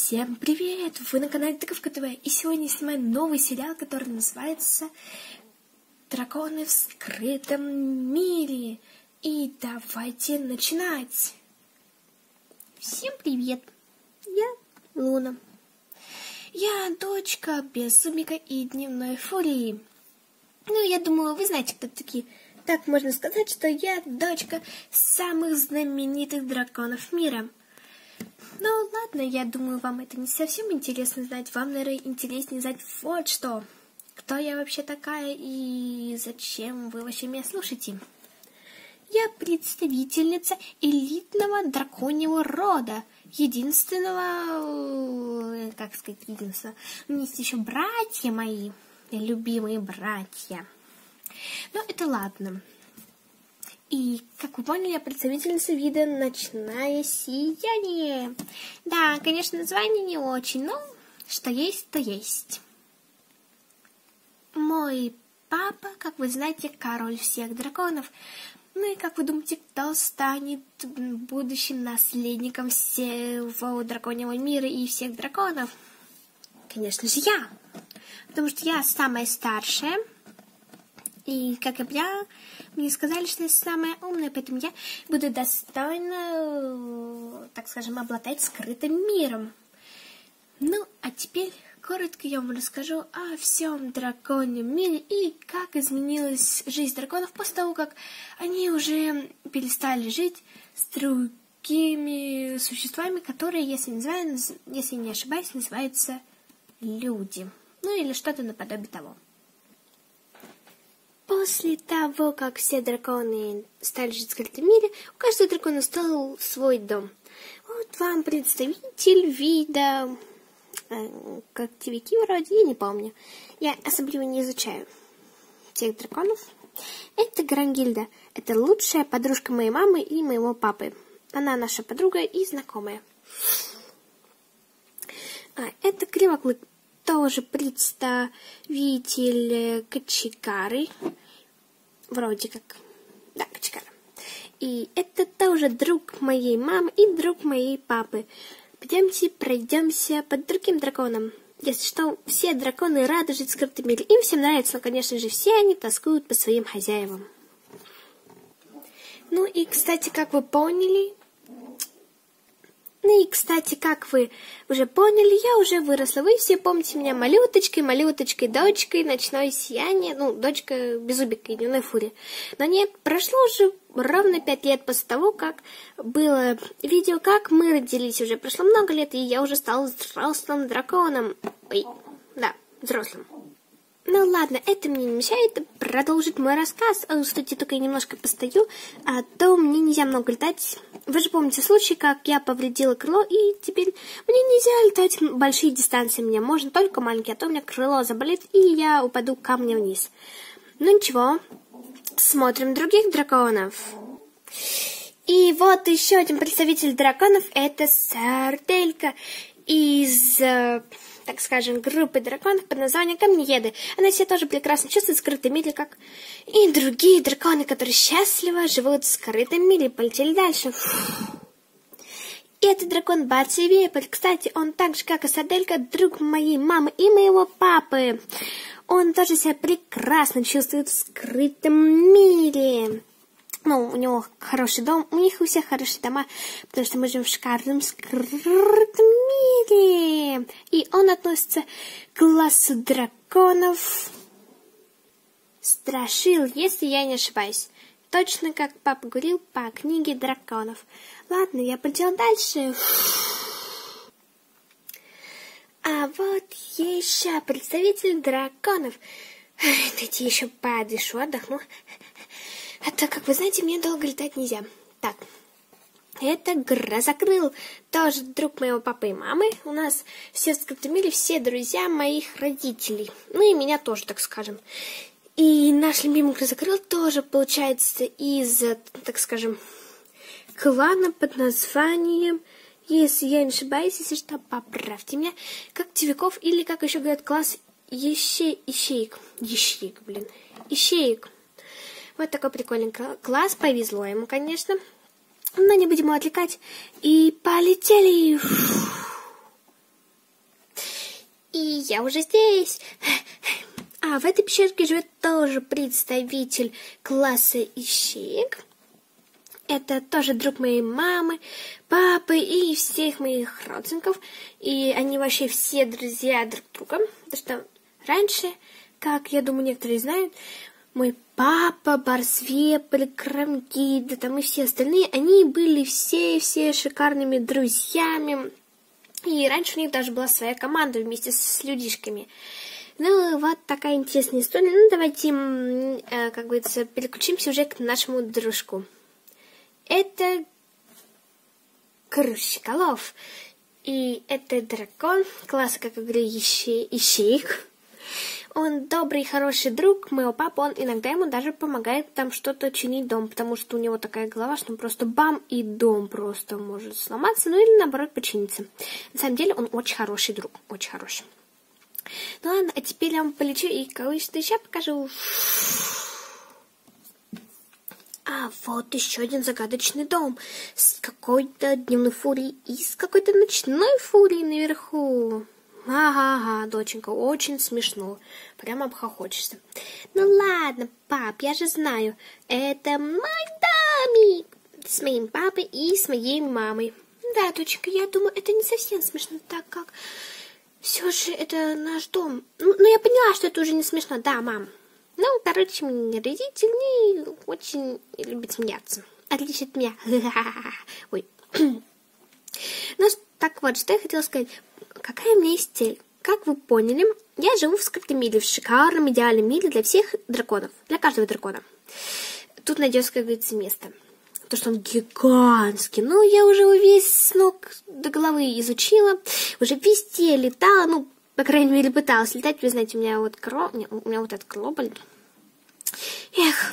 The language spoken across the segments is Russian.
Всем привет! Вы на канале Тыковка ТВ, и сегодня я снимаю новый сериал, который называется «Драконы в скрытом мире». И давайте начинать! Всем привет! Я Луна. Я дочка Беззубика и Дневной Фурии. Ну, я думаю, вы знаете, кто такие. Так можно сказать, что я дочка самых знаменитых драконов мира. Ну, ладно, я думаю, вам это не совсем интересно знать. Вам, наверное, интереснее знать вот что. Кто я вообще такая и зачем вы вообще меня слушаете? Я представительница элитного драконьего рода. Единственного... Как сказать, единственного? У меня есть еще братья мои. Любимые братья. Но это ладно. И, как вы поняли, я представительница вида «Ночное сияние». Да, конечно, название не очень, но что есть, то есть. Мой папа, как вы знаете, король всех драконов. Ну и как вы думаете, кто станет будущим наследником всего драконьего мира и всех драконов? Конечно же, я. Потому что я самая старшая. И, как и я, мне сказали, что я самая умная, поэтому я буду достойна, так скажем, обладать скрытым миром. Ну, а теперь коротко я вам расскажу о всем драконьем мире и как изменилась жизнь драконов после того, как они уже перестали жить с другими существами, которые, если не ошибаюсь, называются люди. Ну, или что-то наподобие того. После того, как все драконы стали жить в скрытом мире, у каждого дракона стал свой дом. Вот вам представитель вида когтевики вроде, я не помню. Я особливо не изучаю всех драконов. Это Грангильда. Это лучшая подружка моей мамы и моего папы. Она наша подруга и знакомая. Это Кривоклык. Тоже представитель кочегары. Вроде как. Да, кочегара. И это тоже друг моей мамы и друг моей папы. Пойдемте пройдемся под другим драконом. Если что, все драконы рады жить в скрытом мире. Им всем нравится, но, конечно же, все они тоскуют по своим хозяевам. Ну и, кстати, как вы поняли... Ну и, кстати, как вы уже поняли, я уже выросла. Вы все помните меня малюточкой, дочкой, «Ночное сияние». Ну, дочка Беззубика и Дневной Фурии. Но нет, прошло уже ровно 5 лет после того, как было видео, как мы родились. Уже прошло много лет, и я уже стала взрослым драконом. Ой, да, взрослым. Ну ладно, это мне не мешает продолжить мой рассказ. Кстати, только я немножко постою, а то мне нельзя много летать. Вы же помните случай, как я повредила крыло, и теперь мне нельзя летать большие дистанции. Мне можно только маленькие, а то у меня крыло заболит, и я упаду камнем вниз. Ну ничего, смотрим других драконов. И вот еще один представитель драконов, это Сарделька из... так скажем, группы драконов под названием Камнееды. Она себя тоже прекрасно чувствует в скрытом мире, как и другие драконы, которые счастливо живут в скрытом мире. Полетели дальше. И это дракон Баци Вепрь. Кстати, он так же, как и Сарделька, друг моей мамы и моего папы. Он тоже себя прекрасно чувствует в скрытом мире. Ну, у него хороший дом, у них у всех хорошие дома, потому что мы живем в шикарном скрытом мире. И он относится к классу драконов Страшил, если я не ошибаюсь. Точно как папа говорил по книге драконов. Ладно, я пойдем дальше. А вот еще представитель драконов. Дайте еще подышу, отдохну. А то, как вы знаете, мне долго летать нельзя. Так, это Грозокрыл, тоже друг моего папы и мамы. У нас все в скрытом мире, все друзья моих родителей. Ну и меня тоже, так скажем. И наш любимый Грозокрыл тоже получается из, так скажем, клана под названием, если я не ошибаюсь, если что, поправьте меня, когтевиков, или, как еще говорят, класс ищеек. Вот такой прикольный класс. Повезло ему, конечно. Но не будем его отвлекать. И полетели. И я уже здесь. А в этой пещерке живет тоже представитель класса ищеек. Это тоже друг моей мамы, папы и всех моих родственников. И они вообще все друзья друг друга. Потому что раньше, как я думаю, некоторые знают, мой папа, Барсвеполь, Крамгида, там и все остальные, они были все шикарными друзьями. И раньше у них даже была своя команда вместе с людишками. Ну, вот такая интересная история. Ну, давайте, как говорится, переключимся уже к нашему дружку. Это Крущиколов. И это дракон, класса, как я говорю, ищеек. Он добрый, хороший друг моего папы, он иногда ему даже помогает там что-то чинить дом, потому что у него такая голова, что он просто бам, и дом просто может сломаться, ну или наоборот починиться. На самом деле он очень хороший друг, очень хороший. Ну ладно, а теперь я вам полечу и кое-что еще покажу. А вот еще один загадочный дом с какой-то дневной фурией и с какой-то ночной фурией наверху. Ага, доченька, очень смешно. Прямо обхохочешься. Ну ладно, пап, я же знаю. Это мой домик. С моим папой и с моей мамой. Да, доченька, я думаю, это не совсем смешно, так как все же это наш дом. Ну, я поняла, что это уже не смешно. Да, мам. Ну, короче, мои родители очень любят смеяться. Отлично от меня. Ой. Ну, так вот, что я хотела сказать. Какая у меня есть цель? Как вы поняли, я живу в скрытом мире, в шикарном, идеальном мире для всех драконов, для каждого дракона. Тут найдется, как говорится, место. Потому что он гигантский. Ну, я уже его весь с ног до головы изучила, уже везде летала, ну, по крайней мере, пыталась летать. Вы знаете, у меня вот это крыло болит. Эх.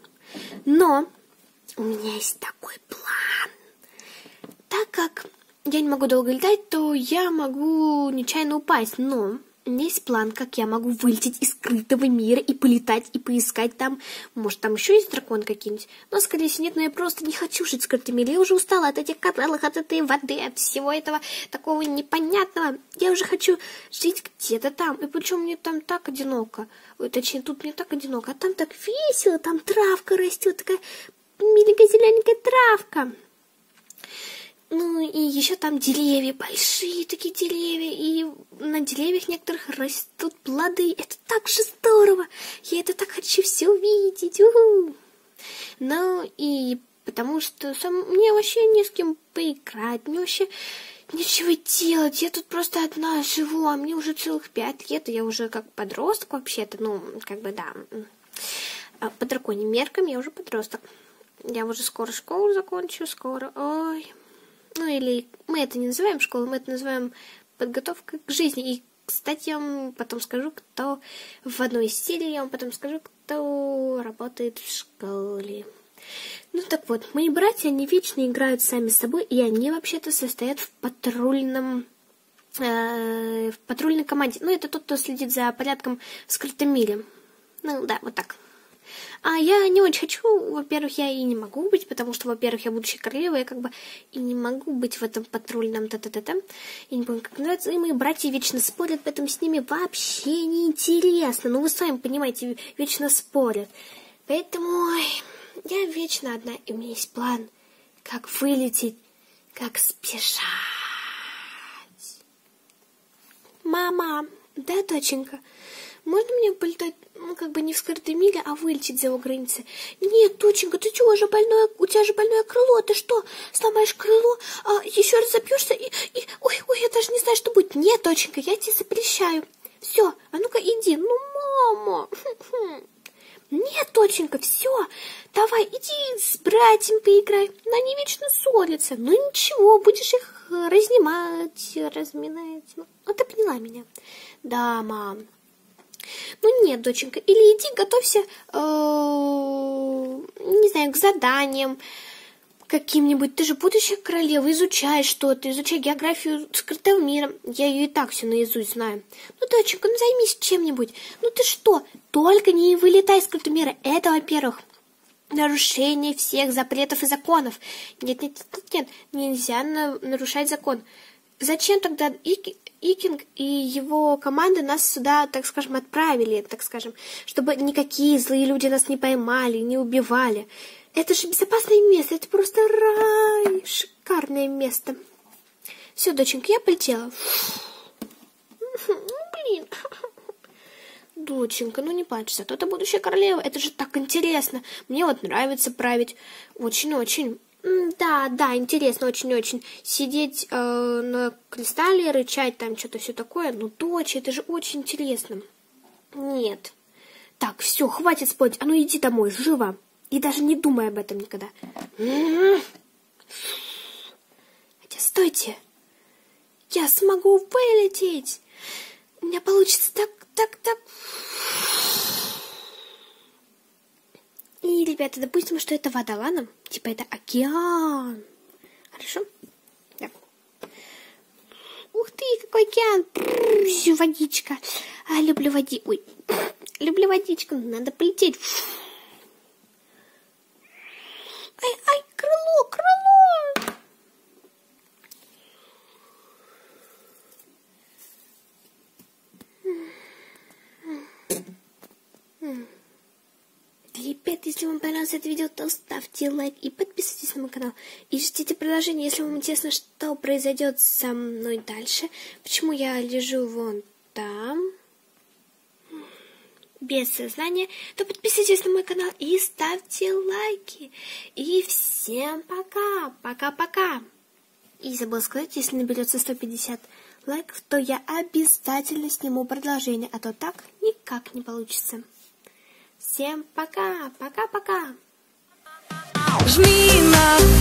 Но у меня есть такой план. Так как я не могу долго летать, то я могу нечаянно упасть, но у меня есть план, как я могу вылететь из скрытого мира и полетать, и поискать там. Может, там еще есть дракон какие-нибудь? Но, скорее всего, нет, но я просто не хочу жить в скрытом мире. Я уже устала от этих кораллов, от этой воды, от всего этого такого непонятного. Я уже хочу жить где-то там. И причем мне там так одиноко. Ой, точнее, тут мне так одиноко. А там так весело, там травка растет, такая миленькая зелененькая травка. Ну, и еще там деревья, большие такие деревья, и на деревьях некоторых растут плоды. Это так же здорово! Я это так хочу все увидеть! У-ху! Ну, и потому что мне вообще не с кем поиграть, мне вообще нечего делать. Я тут просто одна живу, а мне уже целых 5 лет, и я уже как подросток вообще-то, ну, как бы, да. По драконьим меркам я уже подросток. Я уже скоро школу закончу, скоро, ой... Ну, или мы это не называем школой, мы это называем подготовкой к жизни. И, кстати, я вам потом скажу, кто в одной из серий, я вам потом скажу, кто работает в школе. Ну, так вот, мои братья, они вечно играют сами с собой, и они вообще-то состоят в патрульной команде. Ну, это тот, кто следит за порядком в скрытом мире. Ну, да, вот так. А я не очень хочу, во-первых, я и не могу быть, потому что, во-первых, я будущая королева, я как бы и не могу быть в этом патрульном та-та-та-та. Я не помню, как называется, и мои братья вечно спорят, поэтому с ними вообще неинтересно. Ну, вы сами понимаете, вечно спорят. Поэтому я вечно одна, и у меня есть план, как вылететь, как сбежать. Мама, да, доченька? Можно мне полетать, ну, как бы не в скрытой мире, а вылететь за его границы? Нет, доченька, ты чего, у тебя же больное крыло, ты что, сломаешь крыло, еще раз забьешься ой, я даже не знаю, что будет. Нет, доченька, я тебе запрещаю. Все, а ну-ка иди, ну, мама. Нет, доченька, все, давай, иди с братьями поиграй, но они вечно ссорятся. Ну ничего, будешь их разминать. Ну, ты поняла меня? Да, мам. Ну нет, доченька, или иди готовься, не знаю, к заданиям каким-нибудь. Ты же будущая королева, изучай что-то, изучай географию скрытого мира. Я ее и так все наизусть знаю. Ну, доченька, ну займись чем-нибудь. Ну ты что, только не вылетай из скрытого мира. Это, во-первых, нарушение всех запретов и законов. Нет, нельзя нарушать закон. Зачем тогда Икинг и его команда нас сюда, так скажем, отправили, так скажем, чтобы никакие злые люди нас не поймали, не убивали. Это же безопасное место, это просто рай, шикарное место. Все, доченька, я полетела. Блин. Доченька, ну не плачься, то-то будущая королева, это же так интересно. Мне вот нравится править, очень-очень. Да, интересно, очень-очень. Сидеть на кристалле, рычать там, что-то все такое. Ну, дочь, это же очень интересно. Нет. Так, все, хватит спорить. А ну иди домой, живо. И даже не думай об этом никогда. Хотя, стойте. Я смогу вылететь. У меня получится так. И, ребята, допустим, что это вода, ладно? Типа это океан. Хорошо? Да. Ух ты, какой океан. Водичка. Люблю Ой. Люблю водичку. Надо полететь. Ай, крыло. Ребят, если вам понравилось это видео, то ставьте лайк и подписывайтесь на мой канал. И ждите продолжения, если вам интересно, что произойдет со мной дальше. Почему я лежу вон там, без сознания, то подписывайтесь на мой канал и ставьте лайки. И всем пока. Пока-пока. И забыла сказать, если наберется 150 лайков, то я обязательно сниму продолжение, а то так никак не получится. Всем пока, пока-пока. Жми на